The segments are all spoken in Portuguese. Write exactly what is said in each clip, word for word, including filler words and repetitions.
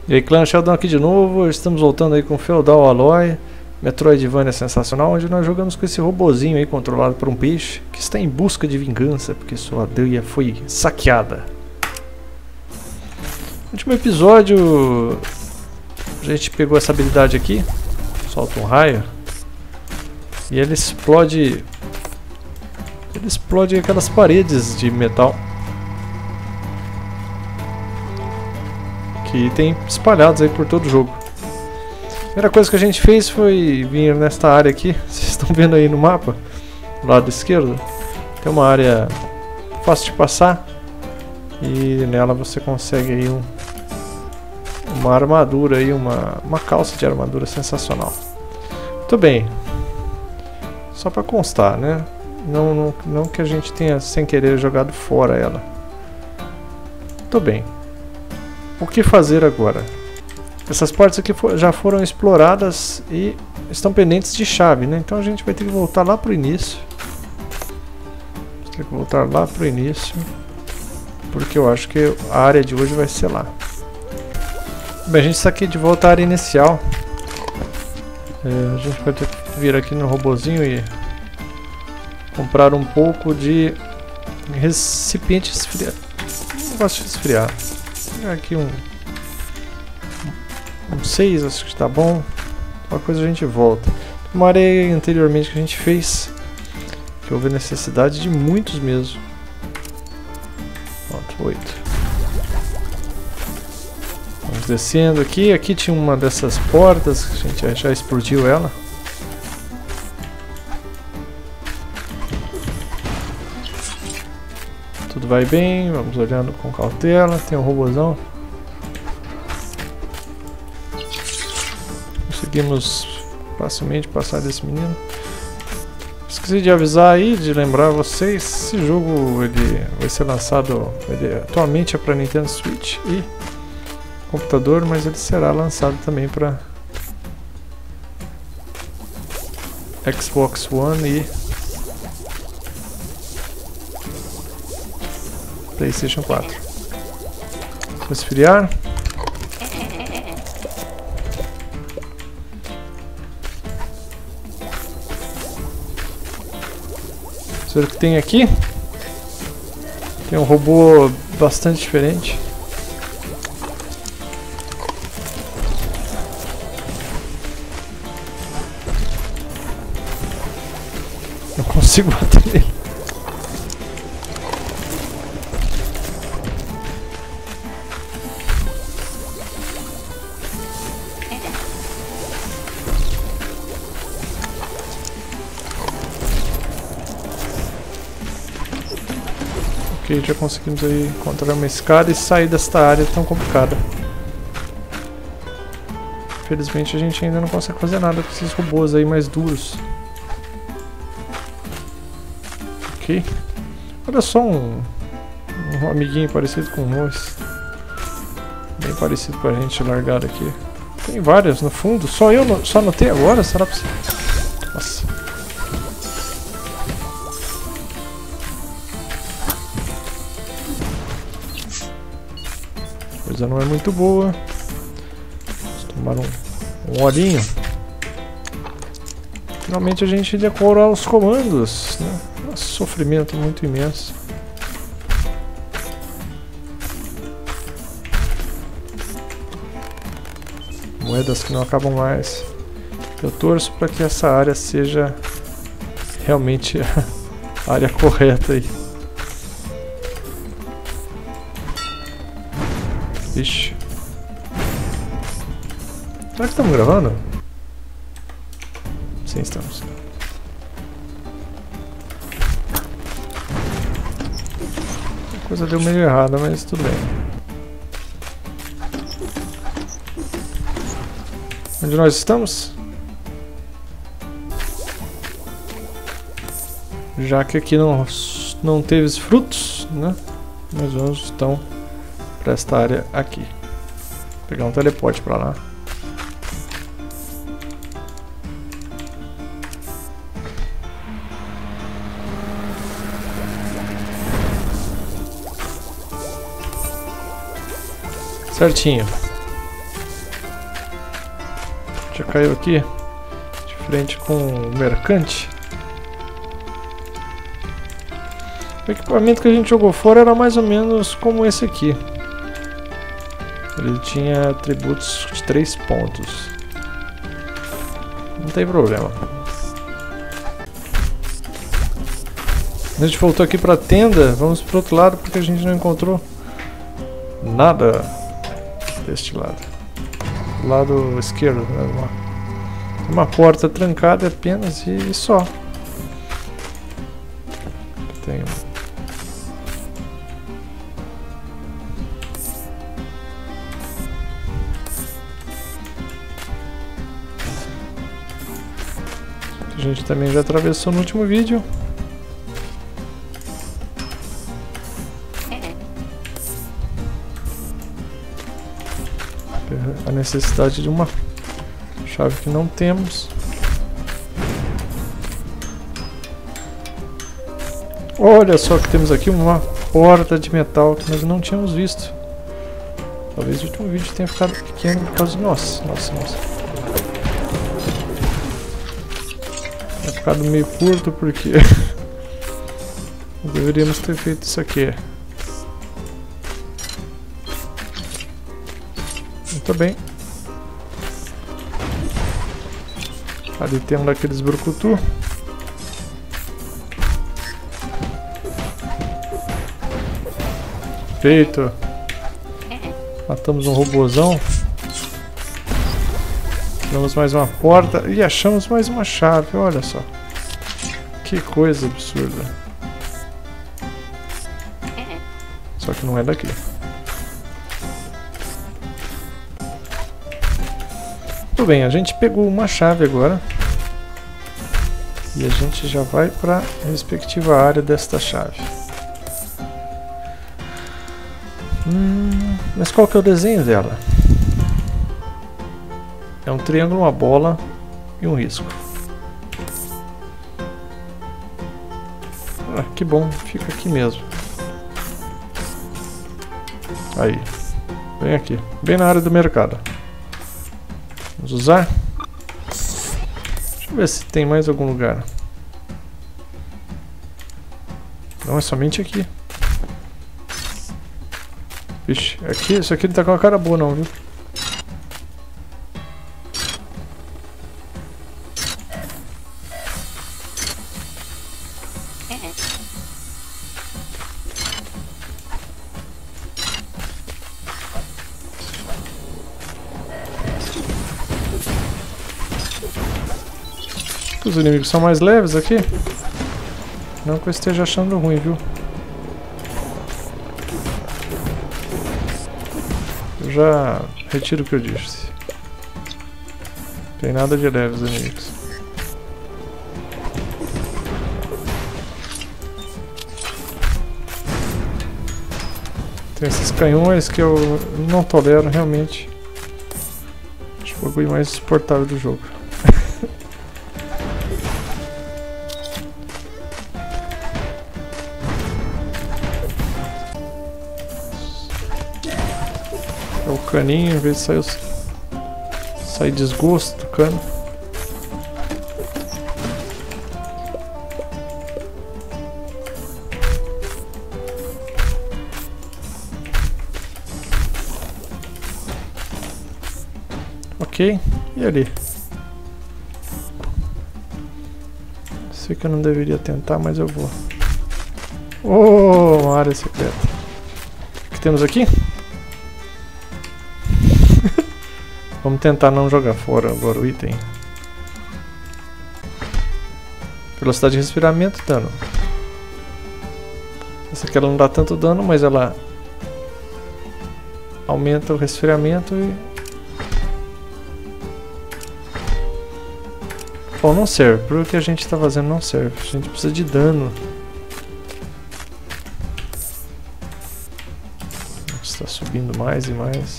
E aí, clã Sheldon aqui de novo, estamos voltando aí com Feudal Alloy, Metroidvania sensacional, onde nós jogamos com esse robozinho aí controlado por um peixe, que está em busca de vingança, porque sua aldeia foi saqueada. No último episódio, a gente pegou essa habilidade aqui, solta um raio, e ele explode, ele explode aquelas paredes de metal. Que tem espalhados aí por todo o jogo. A primeira coisa que a gente fez foi vir nesta área aqui. Vocês estão vendo aí no mapa, do lado esquerdo, tem uma área fácil de passar e nela você consegue aí um, uma armadura aí, uma, uma calça de armadura sensacional. Muito bem. Só para constar, né? Não, não, não que a gente tenha sem querer jogado fora ela. Muito bem. O que fazer agora? Essas partes aqui for, já foram exploradas e estão pendentes de chave, né? Então a gente vai ter que voltar lá para o início. Tem que voltar lá para o início, porque eu acho que a área de hoje vai ser lá. Bem, a gente está aqui de volta à área inicial. É, a gente vai ter que vir aqui no robozinho e comprar um pouco de recipiente esfriar. Não gosto de esfriar. Aqui um um seis, acho que tá bom. Uma coisa a gente volta. Uma área anteriormente que a gente fez, que houve necessidade de muitos mesmo. Pronto, oito. Vamos descendo aqui. Aqui tinha uma dessas portas que a gente já, já explodiu ela. Tudo vai bem, vamos olhando com cautela. Tem um robozão. Conseguimos facilmente passar desse menino. Esqueci de avisar aí, de lembrar vocês, esse jogo ele vai ser lançado, ele atualmente é para Nintendo Switch e computador, mas ele será lançado também para Xbox One e PlayStation quatro. Vou esfriar. Vamos ver o que tem aqui. Tem um robô bastante diferente. Não consigo bater nele. Ok, já conseguimos aí encontrar uma escada e sair desta área tão complicada. Infelizmente a gente ainda não consegue fazer nada com esses robôs aí mais duros. Ok. Olha só um, um amiguinho parecido com nós. Bem parecido com a gente largado aqui. Tem várias no fundo. Só eu no, só notei agora? Será possível? Nossa. A coisa não é muito boa. Vamos tomar um, um olhinho. Finalmente a gente decora os comandos, né? Um sofrimento muito imenso. Moedas que não acabam mais. Eu torço para que essa área seja realmente a área correta aí. Vixe. Será que estamos gravando? Sim, estamos. A coisa deu meio errada, mas tudo bem. Onde nós estamos? Já que aqui não, não teve frutos, né? Nós vamos então para esta área aqui. Vou pegar um teleporte para lá. Certinho. já caiu aqui de frente com o mercante. O equipamento que a gente jogou fora era mais ou menos como esse aqui. Ele tinha atributos de três pontos. Não tem problema. A gente voltou aqui para a tenda. Vamos para o outro lado porque a gente não encontrou nada deste lado. Lado esquerdo, né? uma, uma porta trancada apenas e só. Tem a gente também já atravessou no último vídeo. A necessidade de uma chave que não temos. Olha só que temos aqui uma porta de metal que nós não tínhamos visto. Talvez o último vídeo tenha ficado pequeno por causa de nós. Nossa, nossa. Tenha ficado meio curto porque deveríamos ter feito isso aqui. Muito bem. Ali tem um daqueles brucutu. Feito. Matamos um robozão. Tiramos mais uma porta e achamos mais uma chave. Olha só. Que coisa absurda. Só que não é daqui. Muito bem, a gente pegou uma chave agora. E a gente já vai para a respectiva área desta chave. Hum, mas qual que é o desenho dela? É um triângulo, uma bola e um risco. Ah, que bom, fica aqui mesmo. Aí, bem aqui, bem na área do mercado. Vamos usar. Deixa eu ver se tem mais algum lugar. Não, é somente aqui. Vixe, aqui, isso aqui não tá com uma cara boa não, viu? Os inimigos são mais leves aqui. Não que eu esteja achando ruim, viu? Eu já retiro o que eu disse. Não tem nada de leve os inimigos. Tem esses canhões que eu não tolero realmente. Acho o bagulho mais insuportável do jogo. O caninho, em vez de sair, sair desgosto do cano. Ok, e ali? Sei que eu não deveria tentar, mas eu vou. Oh, uma área secreta. O que temos aqui? Vamos tentar não jogar fora agora o item. Velocidade de respiramento, dano. Essa aqui ela não dá tanto dano, mas ela aumenta o resfriamento e... Bom, não serve. Pro que a gente está fazendo não serve. A gente precisa de dano. Está subindo mais e mais.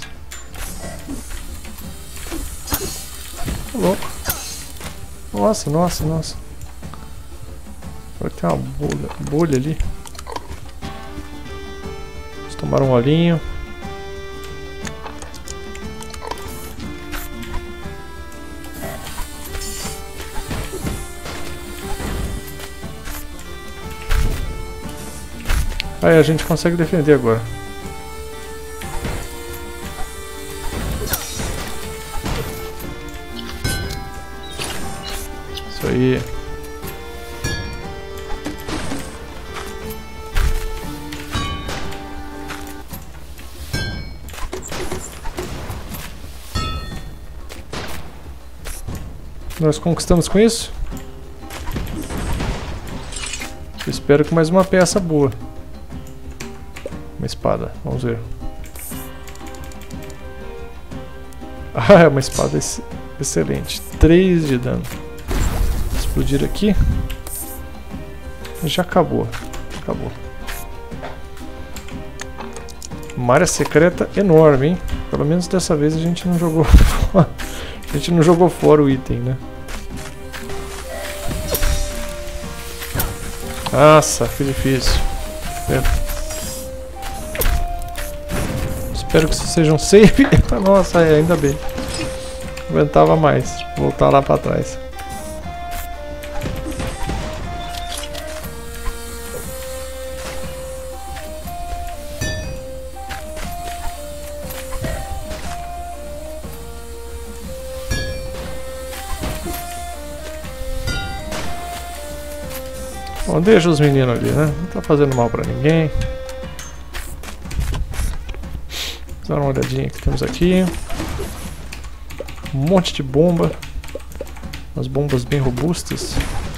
Louco. Nossa, nossa, nossa. Agora tem uma bolha, bolha ali. Vamos tomar um olhinho. Aí a gente consegue defender agora. Isso aí. Nós conquistamos com isso? Eu espero que mais uma peça boa. Uma espada, vamos ver. Ah, é uma espada ex excelente. três de dano. Explodir aqui. Já acabou. Acabou. Uma área secreta enorme, hein? Pelo menos dessa vez a gente não jogou fora. A gente não jogou fora o item, né? Nossa, que difícil. É. Espero que isso seja um save. Nossa, é, ainda bem. Não aguentava mais. Voltar lá pra trás. Bom, deixa os meninos ali, né? Não tá fazendo mal pra ninguém. Vamos dar uma olhadinha que temos aqui. Um monte de bomba. Umas bombas bem robustas.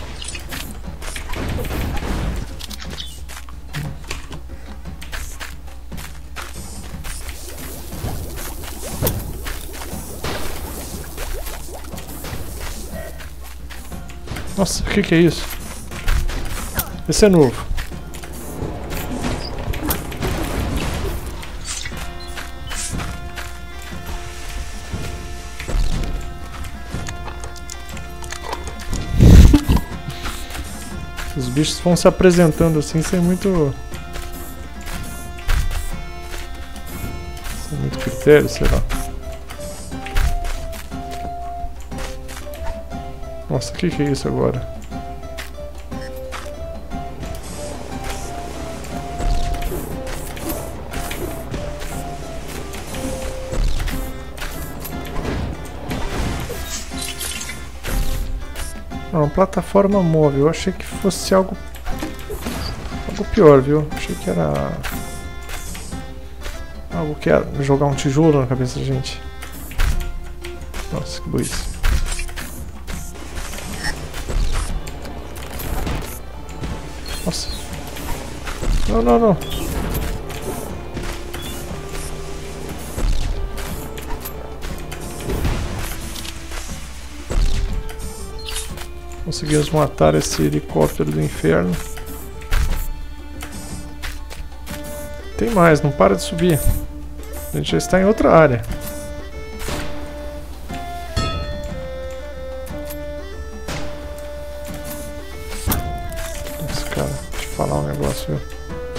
Nossa, o que que é isso? Esse é novo. Os bichos vão se apresentando assim sem muito... sem muito critério, sei lá. Nossa, o que que é isso agora? Não, plataforma móvel. Eu achei que fosse algo algo pior, viu? Achei que era algo que ia jogar um tijolo na cabeça da gente. Nossa, que burrice. Nossa. Não, não, não. Conseguimos matar esse helicóptero do inferno. Tem mais, não para de subir. A gente já está em outra área. Esse cara, deixa eu falar um negócio, viu?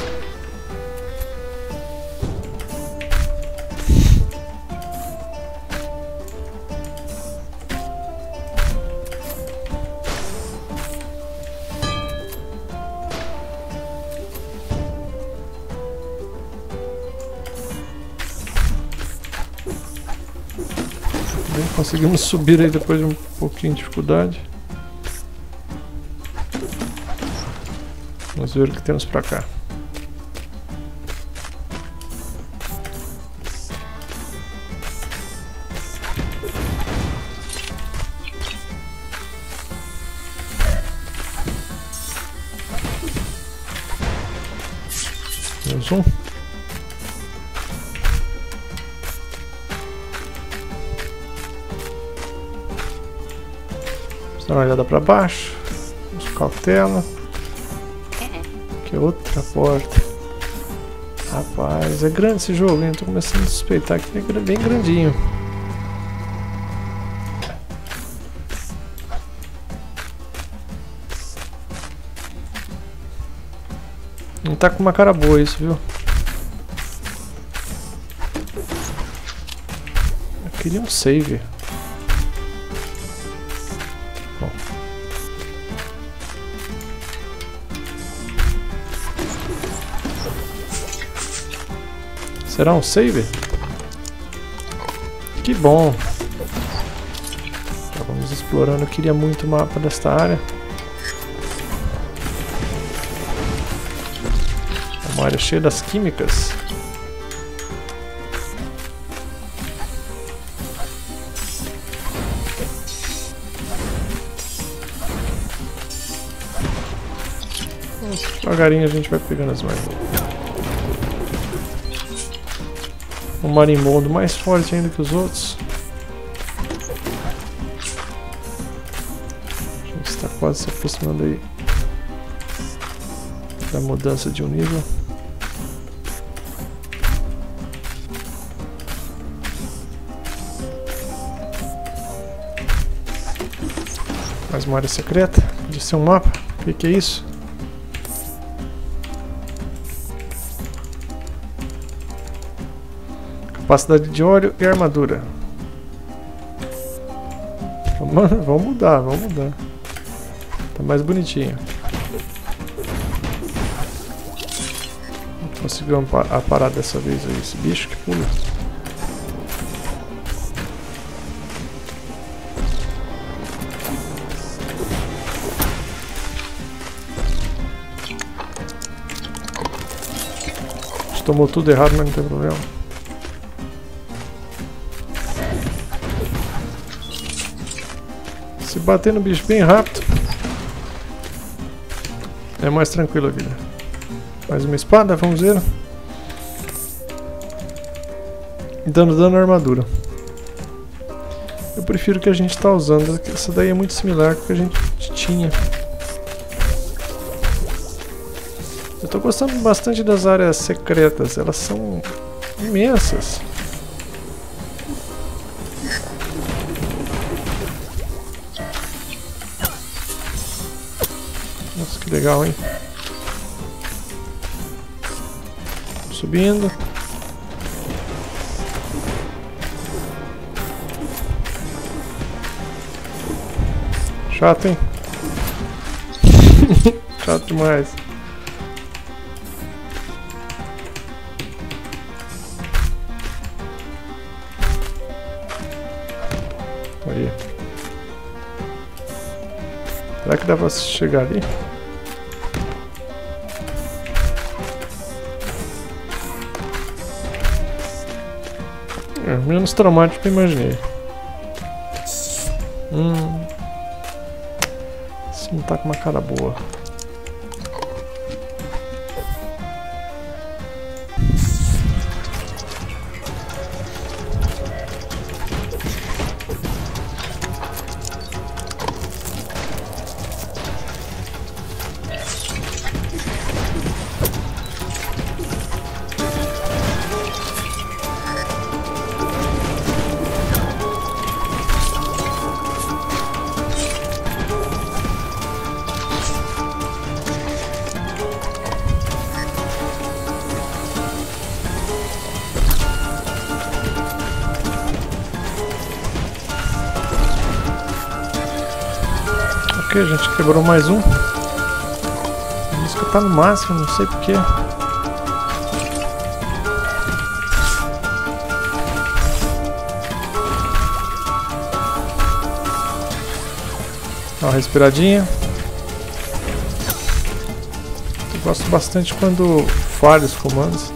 Conseguimos subir aí depois de um pouquinho de dificuldade. Vamos ver o que temos pra cá. Temos um. Dá uma olhada pra baixo. Vamos com cautela. Aqui é outra porta. Rapaz, é grande esse jogo, hein? Tô começando a suspeitar que é bem grandinho. Não tá com uma cara boa isso, viu? Eu queria um save. Será um save? Que bom! Já vamos explorando. Eu queria muito o mapa desta área. É uma área cheia das químicas. Devagarinho a gente vai pegando as mais. Um marimbondo mais forte ainda que os outros. A gente está quase se aproximando aí da mudança de um nível. Mais uma área secreta. Podia ser um mapa. O que, que é isso? Capacidade de óleo e armadura. Vamos, vamos mudar, vamos mudar. Tá mais bonitinho. Conseguimos parar dessa vez aí, esse bicho que pula. A gente tomou tudo errado, mas não tem problema. Se bater no bicho bem rápido, é mais tranquilo a vida. Mais uma espada, vamos ver. Dando dano à armadura. Eu prefiro o que a gente está usando. Essa daí é muito similar com o que a gente tinha. Eu estou gostando bastante das áreas secretas. Elas são imensas. Nossa, que legal, hein? Subindo. Chato, hein? Chato demais. Aí. Será que dá pra chegar ali? É, menos traumático que eu imaginei. Hum. Esse não tá com uma cara boa. A gente quebrou mais um. A música tá no máximo, não sei porquê. Dá uma respiradinha. Eu gosto bastante quando falha os comandos.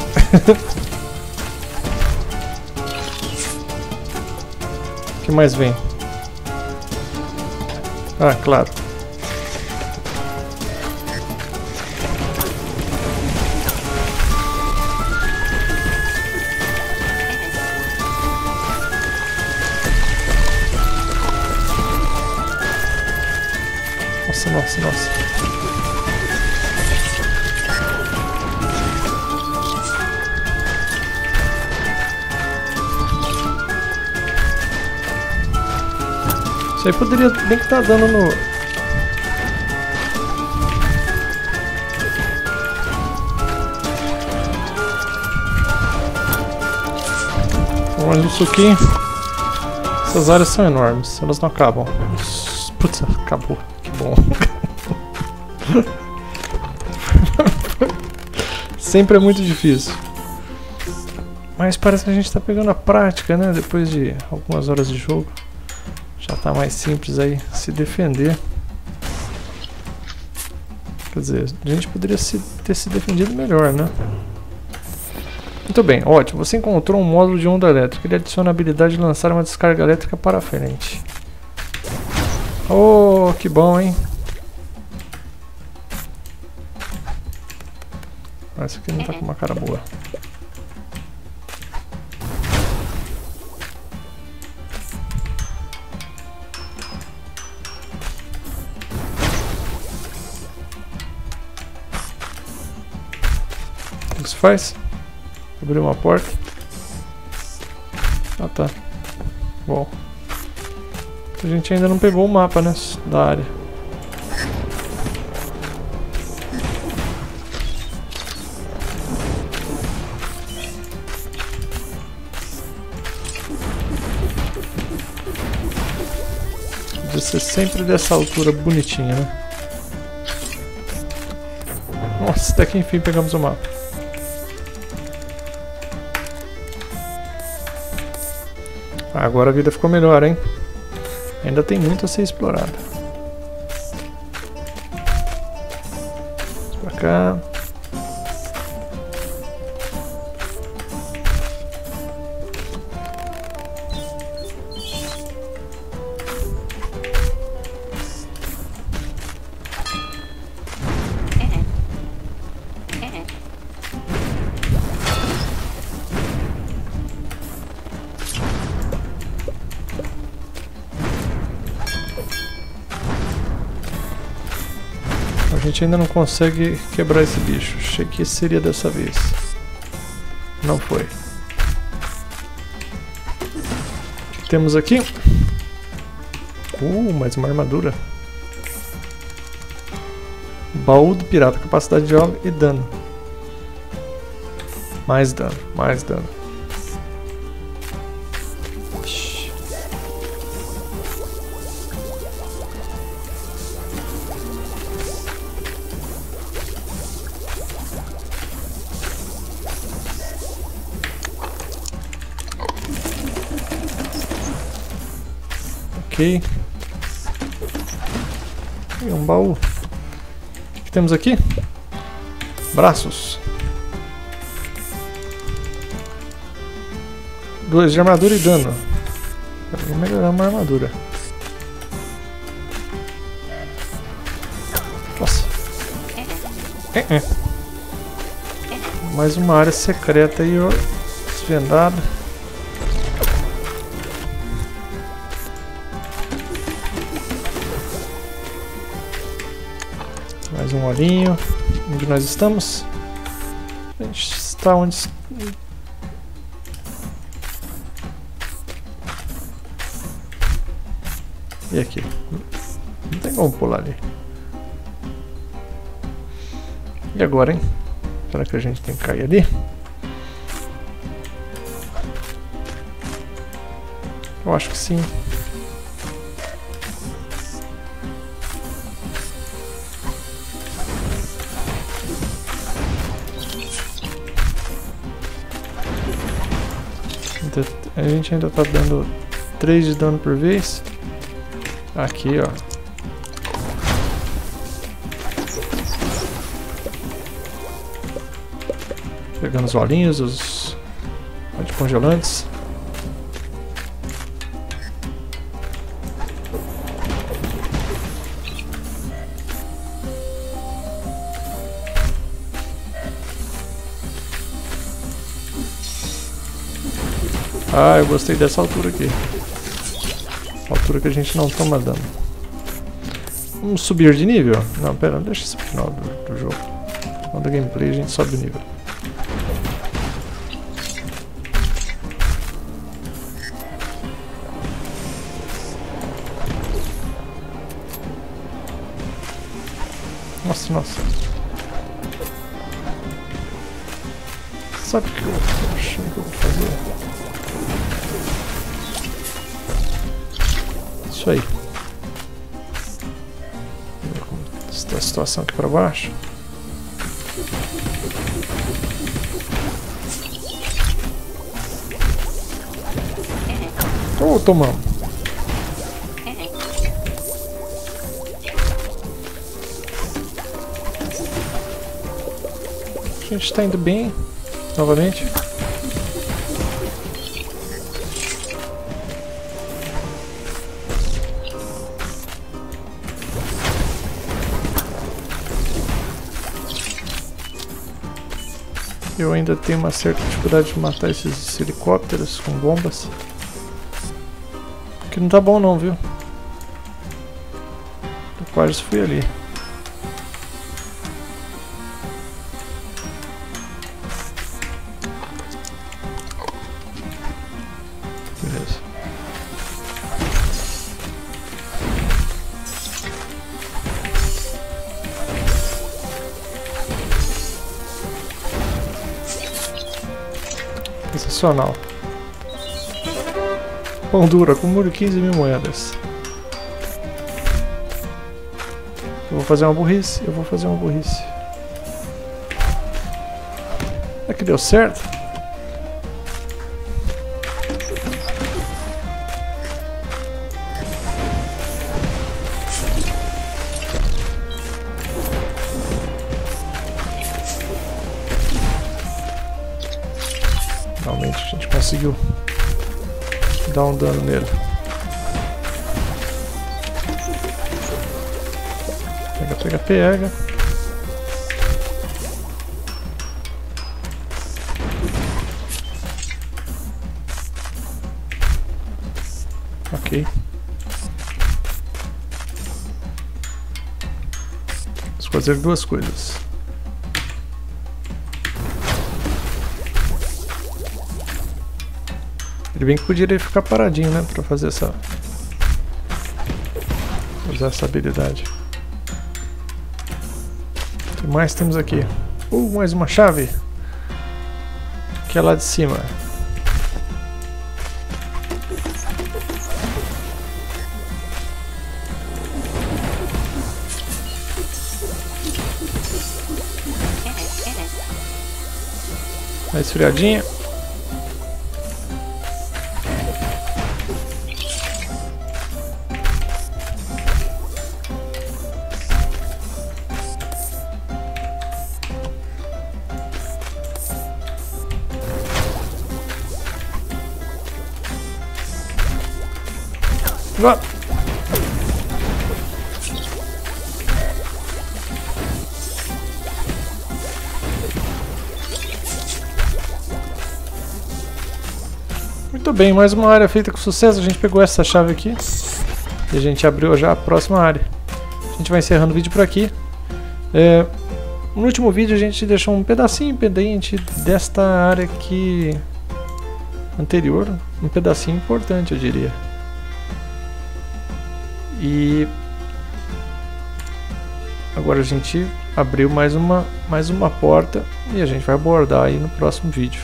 O que mais vem? Ah, claro. Nossa, nossa, nossa. Isso aí poderia bem que tá dando no... Mais um suquinho. Essas áreas são enormes, elas não acabam. Putz, acabou. Que bom. Sempre é muito difícil. Mas parece que a gente tá pegando a prática, né? Depois de algumas horas de jogo. Já tá mais simples aí se defender. Quer dizer, a gente poderia se, ter se defendido melhor, né? Muito bem, ótimo. Você encontrou um módulo de onda elétrica. Ele adiciona a habilidade de lançar uma descarga elétrica para frente. Oh, que bom, hein? Essa aqui não tá com uma cara boa. O que se faz? Abriu uma porta. Ah, tá. Bom. A gente ainda não pegou o mapa, né? Da área. Podia ser sempre dessa altura bonitinha, né? Nossa, até que enfim pegamos o mapa. Agora a vida ficou melhor, hein? Ainda tem muito a ser explorado. Vamos pra cá. A gente ainda não consegue quebrar esse bicho. Achei que seria dessa vez. Não foi. O que temos aqui? Uh, mais uma armadura. Baú do pirata. Capacidade de alvo e dano. Mais dano, mais dano. Ok. E um baú. O que, que temos aqui? Braços. Dois de armadura e dano. Vou melhorar uma armadura. Nossa. É, é. Mais uma área secreta aí, ó. Desvendada. Mais um olhinho. Onde nós estamos? A gente está onde... E aqui? Não tem como pular ali. E agora, hein? Será que a gente tem que cair ali? Eu acho que sim. A gente ainda tá dando três de dano por vez. Aqui, ó. Pegando os olhinhos, os anticongelantes. Ah, eu gostei dessa altura aqui. Altura que a gente não toma dano. Vamos subir de nível? Não, pera, deixa isso pro final do, do jogo. No final da gameplay a gente sobe o nível. Nossa, nossa. Sabe o que eu tô achando que eu vou fazer? Isso aí. Ver como está a situação aqui para baixo. Oh, tomamos. A gente está indo bem, novamente. Eu ainda tenho uma certa dificuldade de matar esses helicópteros com bombas. Que não tá bom não, viu? Eu quase fui ali. Beleza. Sensacional. Pão duro, acumulo quinze mil moedas. Eu vou fazer uma burrice, eu vou fazer uma burrice. É que deu certo? Realmente a gente conseguiu dar um dano nele. Pega, pega, pega. Ok. Vamos fazer duas coisas. Ele bem que poderia ficar paradinho, né, pra fazer essa... usar essa habilidade. O que mais temos aqui? Uh, mais uma chave! Que é lá de cima. Mais esfriadinha. Vá. Muito bem, mais uma área feita com sucesso. A gente pegou essa chave aqui e a gente abriu já a próxima área. A gente vai encerrando o vídeo por aqui. É, no último vídeo a gente deixou um pedacinho pendente desta área aqui anterior, um pedacinho importante, eu diria. E agora a gente abriu mais uma, mais uma porta e a gente vai abordar aí no próximo vídeo.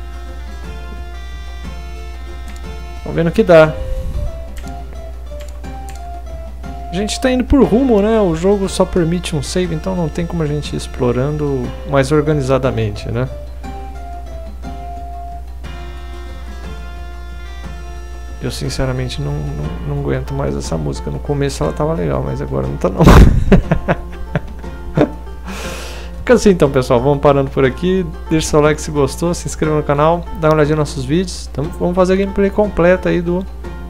Vamos ver no que dá. A gente está indo por rumo, né? O jogo só permite um save, então não tem como a gente ir explorando mais organizadamente, né? Eu sinceramente não, não, não aguento mais essa música. No começo ela tava legal, mas agora não tá não. Fica assim então, pessoal, vamos parando por aqui. Deixa seu like se gostou, se inscreva no canal, dá uma olhadinha nos nossos vídeos. Então vamos fazer a gameplay completa aí do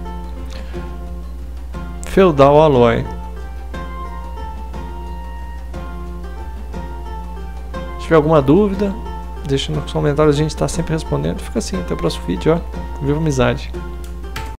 Feudal Alloy. Se tiver alguma dúvida, deixa nos comentários, a gente está sempre respondendo. Fica assim, até o próximo vídeo, ó. Viva amizade!